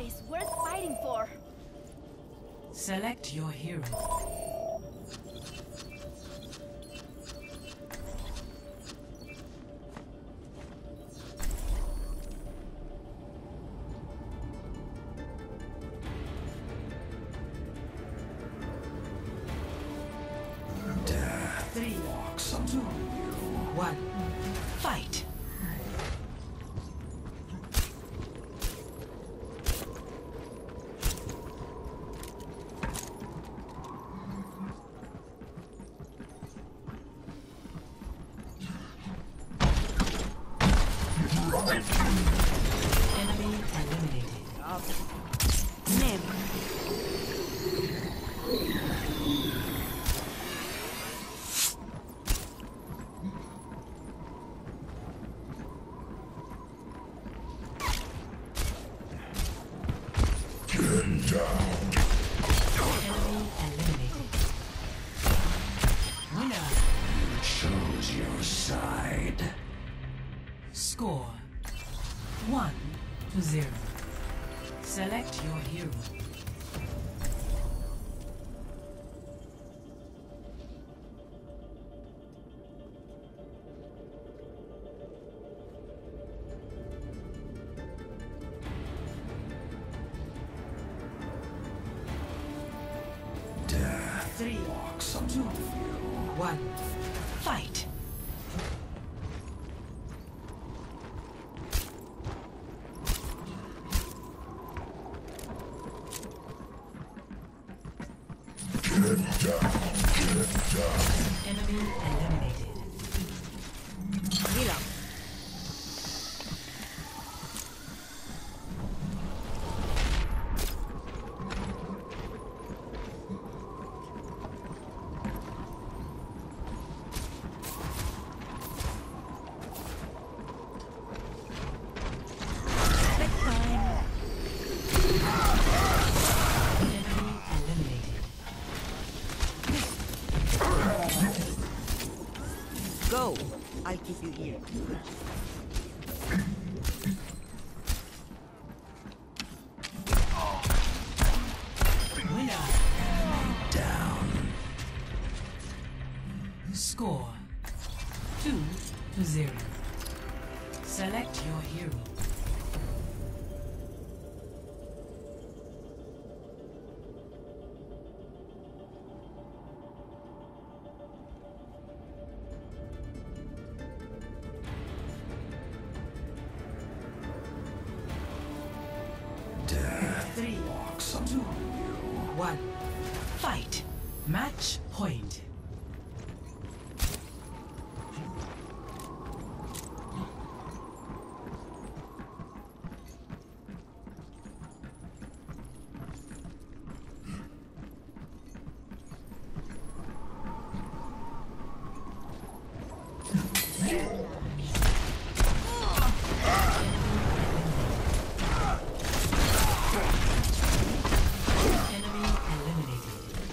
place worth fighting for. Select your hero. Three, two, one, fight. Enemy eliminated. Never. Enemy eliminated. Winner. Choose your side. Score 1-0. Select your hero. Death 3, walks among 2, you. 1, fight. Get down. Enemy eliminated. Heal up. Enemy eliminated. Go. I'll keep you here. Winner. Down. Score 2-0. Select your hero. Death 3, walks among 2, you. 1, fight. Match point. Enemy eliminated.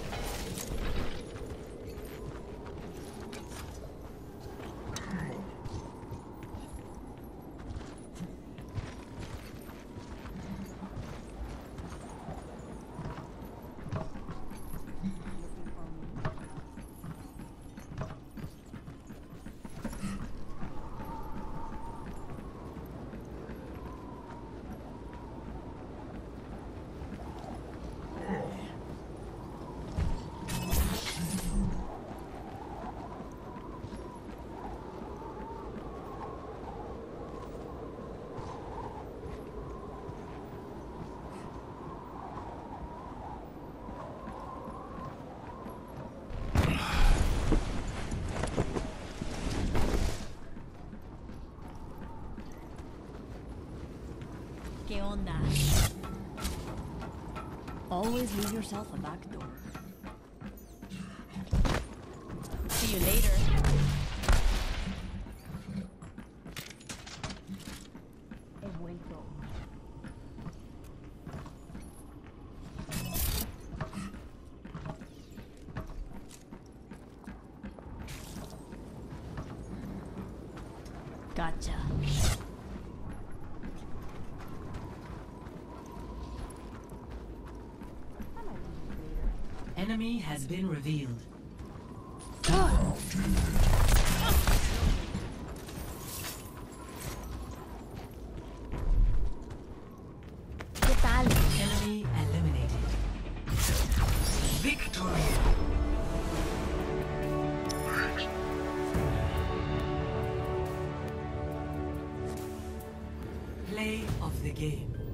¿Qué onda? Always leave yourself a back door. See you later. He vuelto. Gotcha. enemy has been revealed. ¿Qué tal? Enemy eliminated. Victory! Play of the game.